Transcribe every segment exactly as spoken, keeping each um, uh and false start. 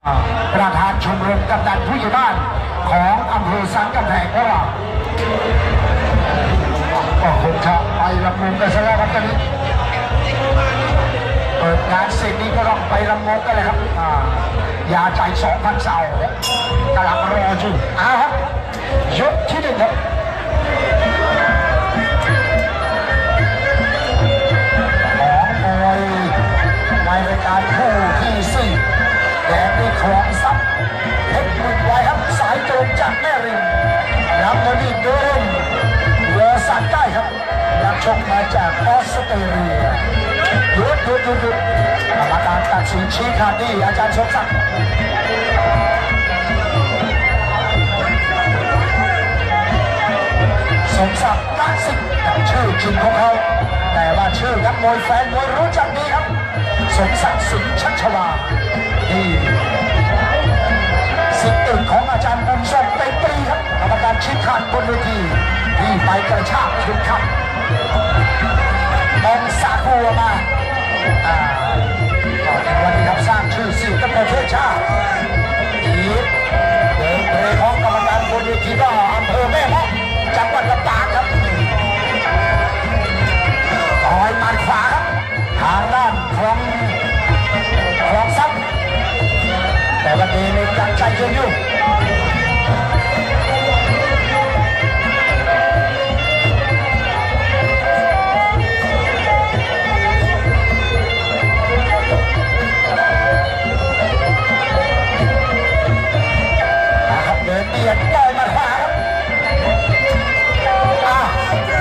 ประธานชมรมกำนันผู้ใหญ่บ้านของอำเภอสันกำแพงของเราก็คงจะไปลำวงกันซะแล้วครับตอนนี้เปิดงานเสร็จนี้ก็ต้องไปลำวงกันเลยครับยาใจสองพันเสากำลังรออยู่อ้าวครับยกที่หนึ่งครับของมวยในรายการคู่ที่สี่แดงได้ครองซับเพชรบุญไว้ครับสายโจมจากแม่ริมน้ำมันดีเดินเรือสันใต้ครับนักชกมาจากออสเตรเลียหยุดหยุดหยุดหยุดกรรมการตัดสินชี้ขาดที่อาจารย์สมศักดิ์สมศักดิ์กัสิกชื่อจริงของเขาแต่ว่าชื่อนักมวยแฟนมวยรู้จักดีครับสมศักดิ์สิงห์ชัชวาที่สิทธิ์เอกของอาจารย์บุญส่งเต็มปีครับกรรมการชี้ขาดบนเวทีที่ไปกระชากเข็มขัดมองสาคูมาอ่าวันนี้ครับสร้างชื่อเสียงกับประเทศชาติอีกเดินเรือของกรรมการบนเวทีก็อำเภอแม่เมาะจังหวัดลำปางครับต่อยหมัดขวาครับทางด้านของของซับแต่วันนี้มีการใจเย็นอยู่นะครับเดินเบียดต่อยหมัดขวาครับอ้าว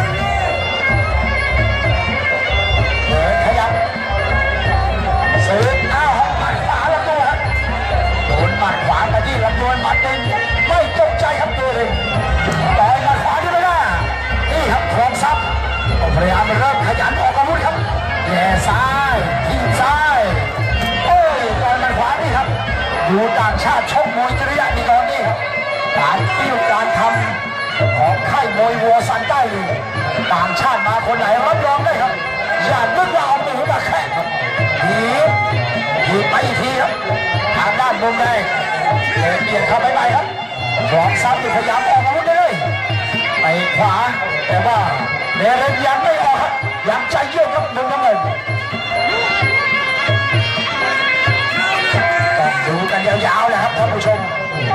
เดินขยับซื้ออ้าวหมัดขวาแล้วตัวครับโดนหมัดขวาไปที่ลำตัวหมัดดินไม่ตกใจครับตัวเองต่อยหมัดขวาที่ไม่ได้นี่ครับครองซับพยายามเริ่มขยันออกอาวุธครับแย่ซ้ายทีบซ้ายโอ้ยต่อยหมัดขวานี่ครับดูต่างชาติชกมวยจริยะดีตอนนี้ครับการติ้วการทำของค่ายมวยวัวสันใต้ต่างชาติมาคนไหนรับรองได้ครับอย่านึกว่าเอามือมาแค่ครับทีบทีบไปอีกทีครับทางด้านมุมแดงเดินเบียดเข้าไปใหม่ครับครองซับพยายามออกอาวุธได้เลยไปขวาแต่ว่าเดเรนยังไม่ออกครับยังใจเย็นครับมุมน้ำเงินต้องดูกันยาวๆเลยครับท่านผู้ชม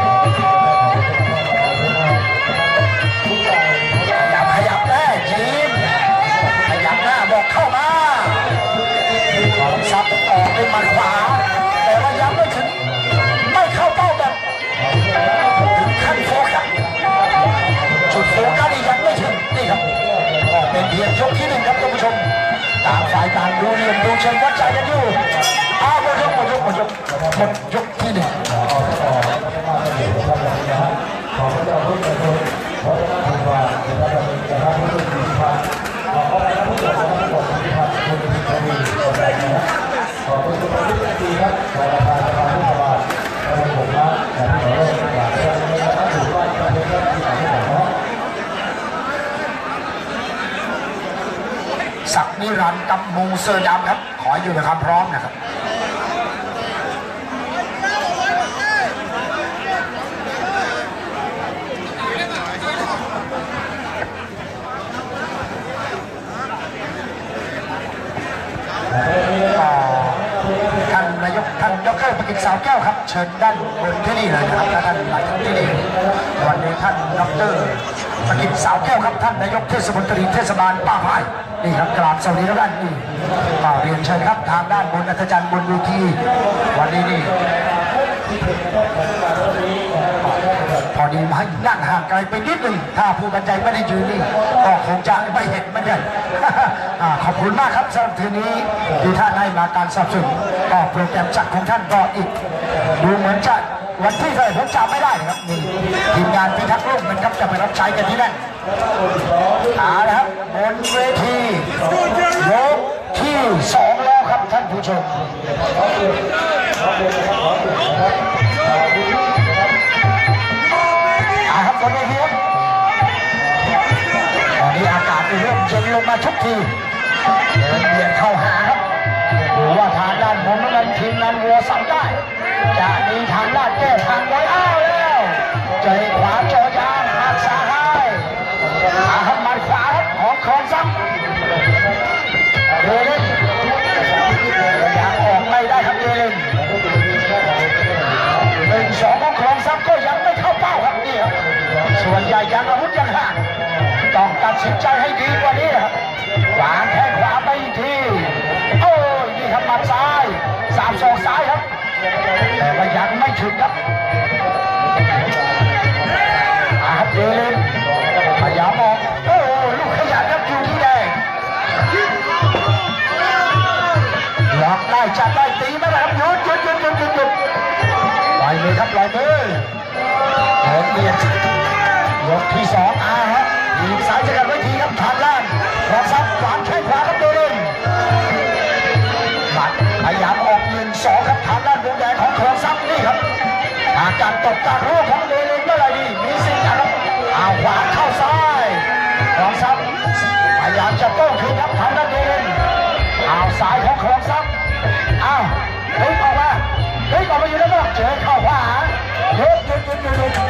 ขยับขยับแน่ยิ้มขยับหน้าบอกเข้ามาครองซับออกด้วยหมัดขวาแต่ว่ายังไม่ถึงไม่เข้าเป้าแบบถึงขั้นโฟกัสจุดโฟกัสยังไม่ถึงนี่ครับก็เป็นเพียงยกที่หนึ่งครับท่านผู้ชมต่างฝ่ายต่างดูเหลี่ยมดูเชิงวัดใจกันอยู่อ้าวหมดยกหมดยกหมดยกหมดยกที่หนึ่งศักดิ์นิรันดร์กับมูเซอร์ดำครับขออยู่ในความพร้อมนะครับท่านนายกท่านดร.ประกิตสาวแก้วครับเชิญด้านบนที่นี่เลยนะครับท่านนายกที่นี่วันนี้ท่านดร.ประกิตสาวแก้วครับท่านนายกเทศมนตรีเทศบาลป้าพายนี่ครับกราบสวัสดีทุกท่านนี่ก็เรียนเชิญครับทางด้านบนอัศจรรย์บนเวทีวันนี้นี่พอดีมานั่งห่างไกลไปนิดหนึ่งถ้าผู้บรรยายไม่ได้ยืนนี่ก็คงจะไม่เห็นไม่ได้ขอบคุณมากครับสำหรับทีนี้ที่ท่านให้มาการสนับสนุนก็โปรแกรมจัดของท่านก็อีกดูเหมือนจะวันที่เท่าไหร่ผมจำไม่ได้ครับนี่ทีมงานพิทักษ์โลกมันครับจะไปรับใช้กันที่นั่นเอาละครับบนเวทียกที่สองแล้วครับท่านผู้ชมอาครับบนเวทีครับตอนนี้อากาศเริ่มเย็นลงมาทุกทีเดินเบียดเข้าหาครับดูว่าทางด้านบนนั้นทีมงานวัวสันได้จะมีทางารถแก้ทางไว้อ้าวแล้วใจขวาจอยางหักซ้ายอาหักมัดขวาของครองซ้ำเดลินยังออกไม่ได้ครับเดลินหนึ่งสองของครองซ้ำก็ยังไม่เข้าเป้าครับนี่ครับส่วนใหญ่ยังอาวุธยังห่างต้องตัดสินใจให้ดีกว่านี้ครับวางแข้งขวาไปอีกทีโอ้ยนี่ครับหมัดซ้ายสามสองซ้ายครับแต่ว่ายังไม่ถึงครับอาครับเดลินพยายามมองโอ้ลูกขยันครับอยู่ที่แดงล็อกได้จับได้ตีไม่ได้ครับหยุดหยุดหยุดหยุดหยุดหยุดปล่อยมือครับปล่อยมือเดินเบียดยกที่สองอาครับทีมสายจะกันไว้ทีครับทางล่างรับซับขวางแข้งขวาครับเดลินหมัดพยายามออกหนึ่งสองครับทางด้านวงแดงของครองซับนี่ครับอาการตบการร่วงของเดลินเมื่อไรดีมีสิ่งนะครับเอาขวาเข้าซ้ายครองซับพยายามจะโต้คืนครับทางด้านเดลินเอาซ้ายของครองซับเอาเฮ้ยออกมาเฮ้ยออกมาอยู่ด้านนอกเจอเข้าขวาเฮ้ยหยุดหยุดหยุดหยุด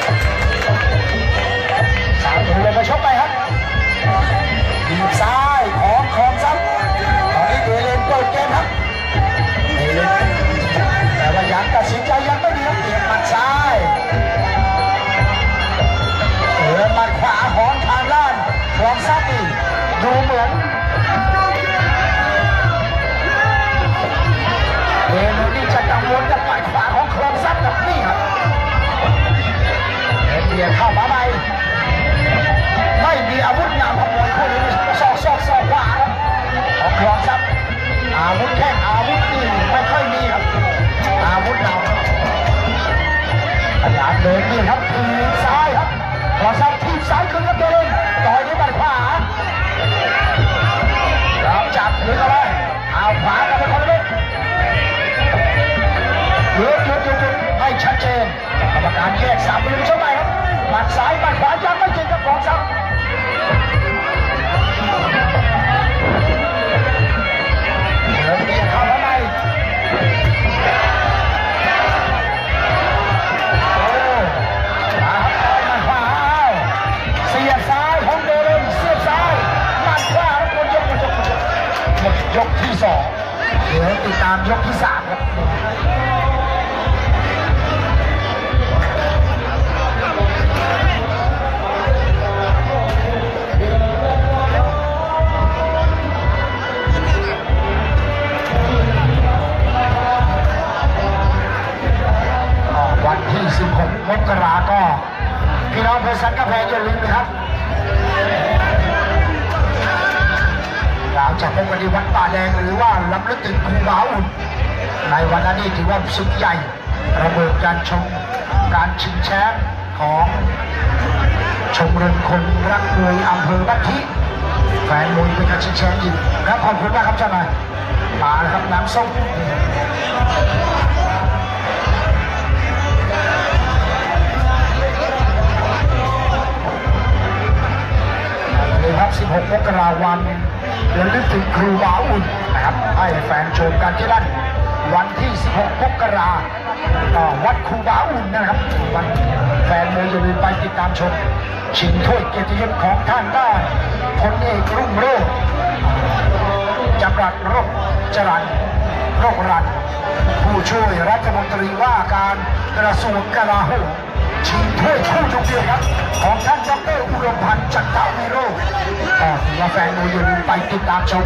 สามตัวเลยมาชกไปครับทีมซ้ายของครองซับตอนนี้เดลินเปิดเกมครับเดลินแต่ว่ายังตัดสินใจยังไม่ดีครับเปลี่ยนหมัดซ้ายเออหมัดขวาของทางด้านครองซับนี่ดูเหมือนเดลินนี่จะกังวลกับหมัดขวาของครองซับกับนี่ครับเอ็นเบียเข้ามาใหม่ไม่มีอาวุธงามขโมยคู่นี้ซอกซอกซอกขวาครับของครองซับอาวุธแข้งอาวุธนี่ไม่ค่อยมีครับอาวุธเราพยายามเดินนี่ครับทีซ้ายครับครองซับทีซ้ายขึ้นครับเดินต่อยด้วยหมัดขวาแล้วจับดึงเอาไว้เอาขวากันไปคนละเม็ดหยุดหยุดหยุดหยุดไม่ชัดเจนกรรมการแยกสามมือช่วยไปครับหมัดซ้ายหมัดขวายังไม่จริงกับครองซับเดินเบียดเข้ามาในโอ้มาครับต่อยหมัดขวาเสียบซ้ายของเดลินเสียบซ้ายหมัดขวาแล้วหมดยกหมดยกหมดยกหมดยกที่สองเดี๋ยวติดตามยกที่สามครับวันที่สิบหกมกราก็พี่น้องเพชรสันกำแพงอย่าลืมนะครับเราจะพบกันที่วัดป่าแดงหรือว่าลำลึกถึงครูบาอุ่นในวันนั้นนี่ถือว่าสุดใหญ่ระเบิดการชมการชิงแชมป์ของชมรมคนรักมวยอำเภอบัตทิแฟนมวยเป็นการชิงแชมป์อีกครับขอบคุณมากครับเจ้านายมาแล้วครับน้ำส้มครับสิบหกมกราวันเดือนนึกถึงครูบาอุ่นนะครับให้แฟนชมกันที่นั่นวันที่สิบหกมกราวัดครูบาอุ่นนะครับวันแฟนมวยอย่าลืมไปติดตามชมชิงถ้วยเกียรติยศของท่านได้พลเอกรุ่งโรจน์จำรัดโรคจรัญโรครันผู้ช่วยรัฐมนตรีว่าการกระทรวงกลาโหมชิงถ้วยคู่ทุกเดือนครับของท่านดร.อุดมพันธ์จันทวิโรจน์ก็ถือว่าแฟนมวยอย่าลืมไปติดตามชม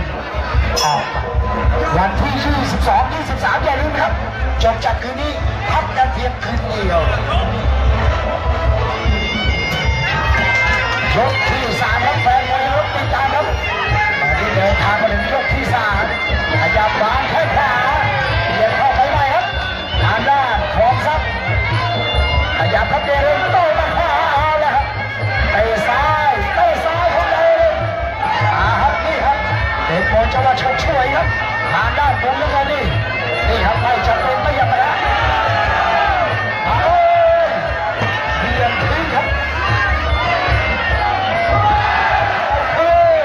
วันที่ยี่สิบสอง ยี่สิบสามอย่าลืมครับจบจากคืนนี้พักกันเพียงคืนเดียวยกที่สามครับแฟนมวยรถติดตามครับตอนนี้เดินทางมาถึงยกที่สามขยับวางแข้งขวาเบียดเข้าไปใหม่ครับทางด้านครองซับขยับครับเดลินโต้มาขวาเอาแล้วครับเตะซ้ายเตะซ้ายของเดลินอาครับนี่ครับเด็กโมจะมาชกช่วยครับทางด้านผมแล้วก็นี่นี่ครับไม่จำเป็นไม่อยากไปแล้วโอ้ยเบียดทิ้งครับโอ้ย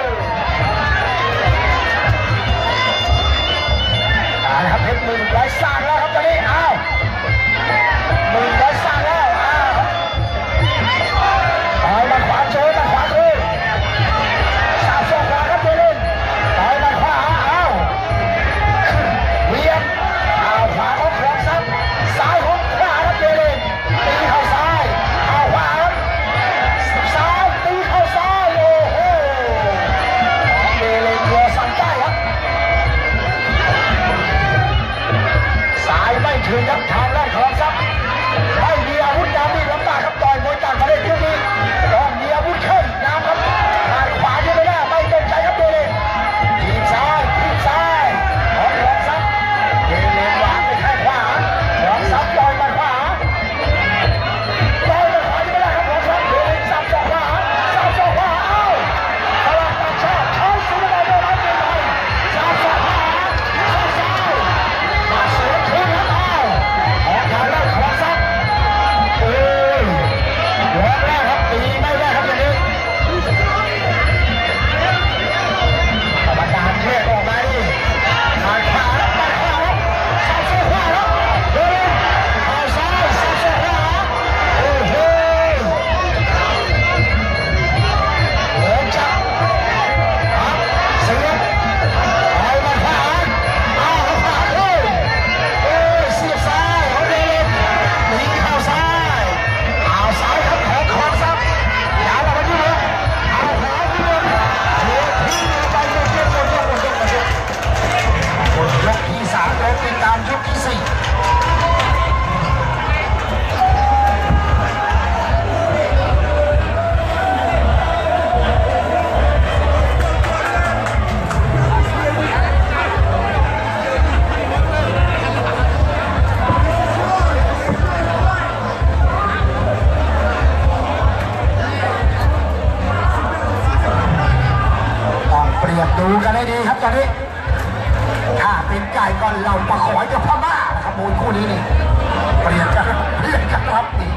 ตายครับเพชรมือไร้สร้างแล้วครับตอนนี้อ้าวกันให้ดีครับตอนนี้ถ้าเป็นไก่ก่อนเราประขอยกับพม่านะครับมวยคู่นี้นี่เปลี่ยนกันเปลี่ยนกันครับนี่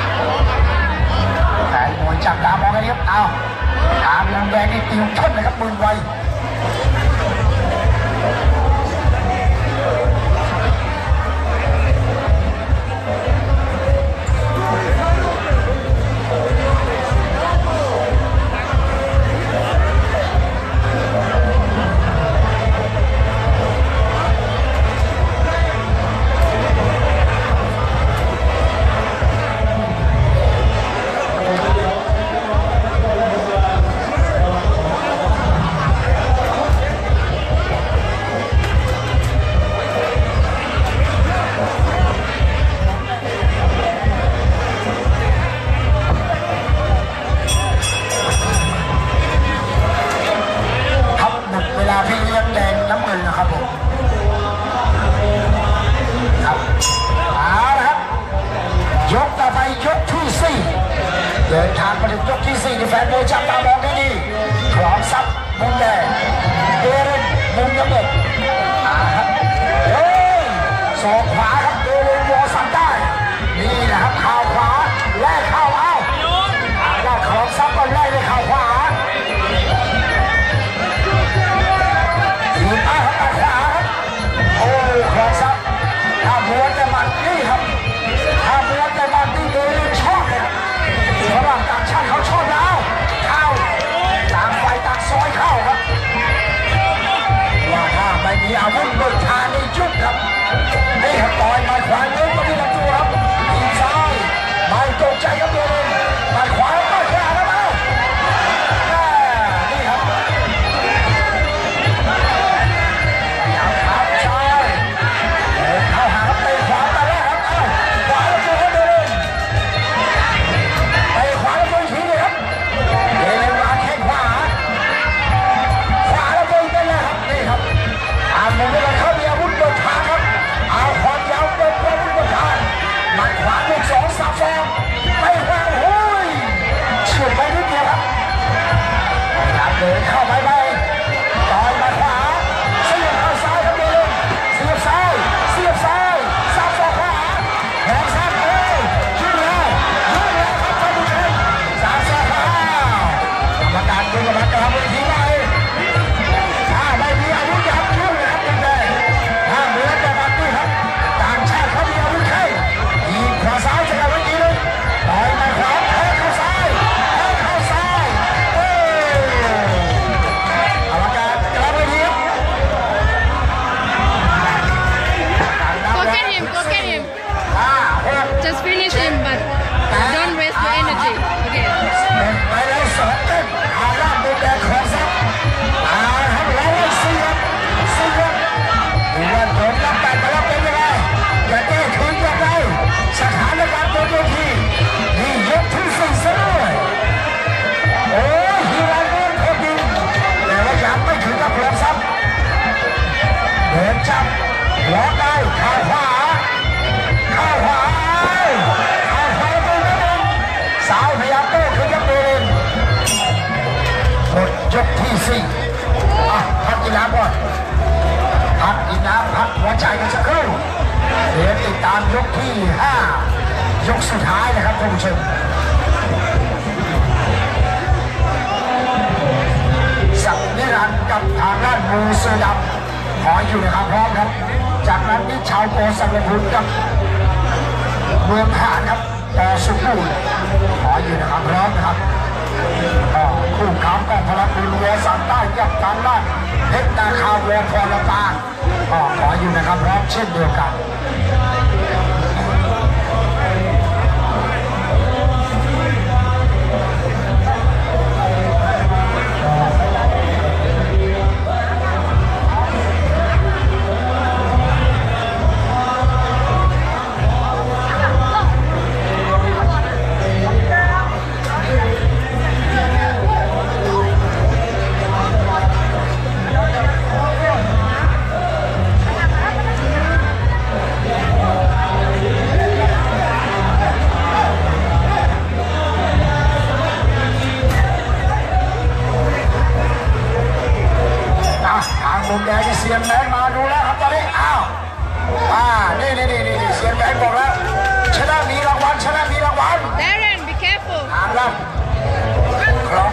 แต่มวยจับตามองกันครับเอาตามลำแดงนี่ติวต้นนะครับมือไวเดินทางมาถึงยกที่สี่ที่แฟนมวยจับตามองได้ดีขวางซับมุมแดงเดรินมุมน้ำเงินอ่าครับเฮ้ยศอกขวาครับเดรินวอสันได้นี่นะครับข่าวขวาแลกข่าวเอาแลกขวางซับก็แลกด้วยข่าวขวายืนอ้าครับขวาครับโอ้ขวางซับถ้ามัวแต่มันนี่ครับถ้ามัวแต่มันนี่เดรินชอบเลยฝรั่งต่างชาติเขาชอบแล้วเข้าต่างไฟต่างซอยเข้าครับว่าถ้าไม่มีอาวุธบนทางนี่ยุบครับนี่ครับต่อยมาขวาเลี้ยงมาที่ลำตัวครับทีซ้ายไม่ตกใจครับเดียวเลยมาขวาก็ขวาแล้วเอานี่ครับอยากขับซ้ายเข้าหาครับเตะขวาตาแรกครับเอาขวาแล้วตัวเขาเดินไปขวาแล้วตัวทีเลยครับเดินมาแข้งขวาขวาแล้วตัวอีกเป็นเลยครับนี่ครับตามมุมนี้เขามีอาวุธบนทางครับเอาความยาวเป็นอาวุธบนทางหมัดขวาลูกสองสามสองไปขวาโอ้ยเฉียดไปนิดเดียวครับพยายามเดินเข้าไปไปต่อยหมัดขวาเสียบเข้าซ้ายครับเดินเสียบซ้ายเสียบซ้ายซับศอกขวาแทงซ้ายเอ้ยขึ้นแล้วขึ้นแล้วครับท่านผู้ชมสามศอกขวากรรมการดูกรรมการเวทีไปถ้าไม่มีอาวุธยับช่วยเลยครับยังไงถ้าเหมือนแต่บัตรนี่ครับต่างชาติเขามีอาวุธแค่ยิงขวาซ้ายจะกลับไว้ทีนึงต่อยมาขวาแทงเข้าซ้ายแทงเข้าซ้ายเอ้ยกรรมการกลับไว้ทีครับ Go get him, go get him. ห้าหก Just finish him, but don't waste your energy. Okay. เป็นไปแล้วสองเต้นอาล่ามุมแดงของซับอาครับแล้วไล่เสียบเสียบดูว่าโดนนับแปดไปแล้วเป็นยังไงจะแก้คืนยังไงสถานการณ์บนเวทีนี่ยกที่สี่ซะด้วยโอ้ยฮีรันเดินพอดีแต่ว่ายังไม่ถึงกับของซับเดินจับล็อกได้ข้าขวาข้าขวาข้าขวาตัวนี้สาวพยายามโต้คืนยับเดินหมดยกที่สี่อ่ะพักกีฬาก่อนพักกีฬาพักหัวใจกันสักครู่เดี๋ยวติดตามยกที่ห้ายกสุดท้ายนะครับท่านผู้ชมสักนิรันดร์กับทางด้านมูเสือดำขออยู่นะครับพร้อมครับจากนั้นนี่ชาวโกสังเวชกับเมืองหานครับต่อสุขุมขออยู่นะครับพร้อมนะครับคู่ขามกองพลังบุญวัวสันใต้กับทางด้านเพชรนาคาวัวพรปานก็ขออยู่นะครับพร้อมเช่นเดียวกัน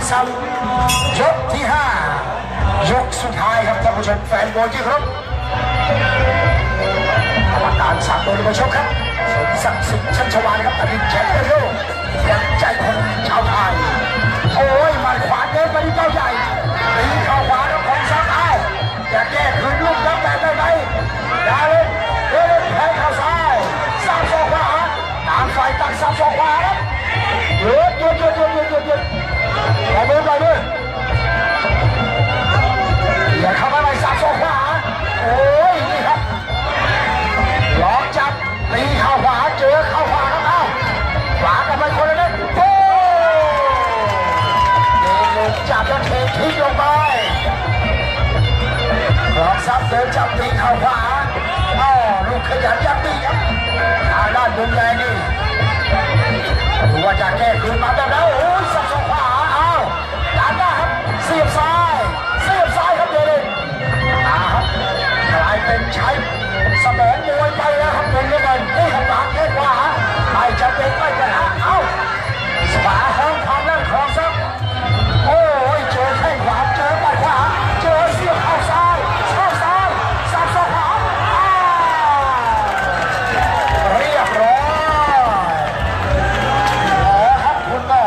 ซ้ำยกที่ห้ายกสุดท้ายครับท่านผู้ชมแฟนบอลที่ครับกรรมการสั่งโดยผู้ชมครับสมศักดิ์สิทธิ์ชัชวาลครับอดีตแชมป์โลกขวัญใจคนชาวไทยโอ้ยมันขวาเดินไปที่เจ้าใหญ่ตีเข่าขวาแล้วของซ้ำเอาจะแก้คืนลูกน้ำแบบได้ไหมอย่าเลยเดินแทงเข่าซ้ายซ้ำศอกขวาต่างฝ่ายต่างซ้ำศอกขวาครับหยุดหยุดหยุดหยุดหยุดหยุดหยุดปล่อยมือปล่อยมืออย่าเข้ามาในซ้ำศอกขวาโอ้ยนี่ครับหลอกจับตีเข่าขวาเจอเข่าขวาครับเอาขวากันไปคนละเล็กโอ้ยจับแล้วเททิ้งลงไปหลอกซับเดินจับตีเข่าขวาอ้อลูกขยันยัดตีครับทางด้านมุมแดงนี่ดูว่าจะแก้คืนมาแบบแล้วโอ้ยสับสองขวาเอาด้านหน้าครับเสียบซ้ายเสียบซ้ายครับเดลินอ่าครับกลายเป็นใช้สมองมวยไปแล้วครับเป็นเงินนี่ครับหลังแค่ขวาไม่จะเป็นไม่เป็นหาเอาขวาห้องความแรงของซับโอ้ยเจอแข้งขวาเจอไปขวาเจอเสียบเข้าซ้ายเข้าซ้ายสับสองขวาเรียบร้อยหมอครับคุณหมอ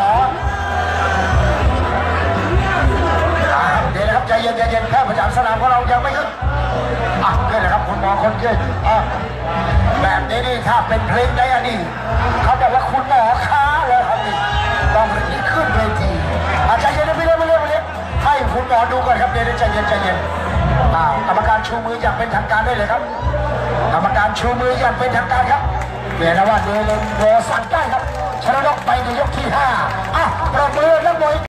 เดี๋ยวนะครับใจเย็นใจเย็นแพทย์ประจำสนามของเรายังไม่ขึ้นอ่ะขึ้นนะครับคุณหมอคนขึ้นอ่ะแบบนี้นี่ถ้าเป็นเพลงในอดีตเขาบอกว่าคุณหมอค้าเลยครับนี่ต้องขึ้นเวทีอ่ะใจเย็นนะพี่เลี้ยพี่เลี้ยพี่เลี้ยให้คุณหมอดูก่อนครับเดี๋ยวใจเย็นใจเย็นอ่ากรรมการชูมืออย่างเป็นทางการได้เลยครับกรรมการชูมืออย่างเป็นทางการครับเดี๋ยวนะว่าเดลนโดสั่งได้ครับชนะนกไปในยกที่ห้าอ่ะประเมินแล้วมวย